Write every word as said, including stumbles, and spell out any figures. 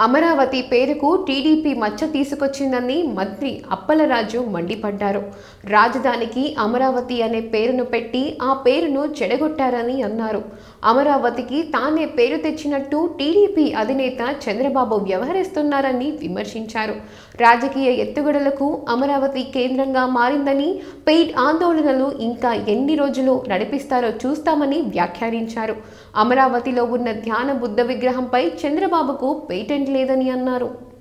అమరావతి పేరుకు టీడీపీ మచ్చ తీసుకొచ్చిందని మంత్రి అప్పలరాజు మండిపడ్డారు. రాజధానికి అమరావతి అనే పేరును పెట్టి ఆ పేరును చెడగొట్టారని అన్నారు. అమరావతికి తానే పేరు తెచ్చినట్టు టీడీపీ అధినేత చంద్రబాబు వ్యవహరిస్తున్నారని విమర్శించారు. రాజకీయ ఎత్తుగడలకు అమరావతి కేంద్రంగా మారిందని, పెయిడ్ ఆందోళనలు ఇంకా ఎన్ని రోజులు నడిపిస్తారో చూస్తామని వ్యాఖ్యానించారు. అమరావతిలో ఉన్న ధ్యాన బుద్ధ విగ్రహంపై చంద్రబాబుకు పేటెంట్ లేదని అన్నారు.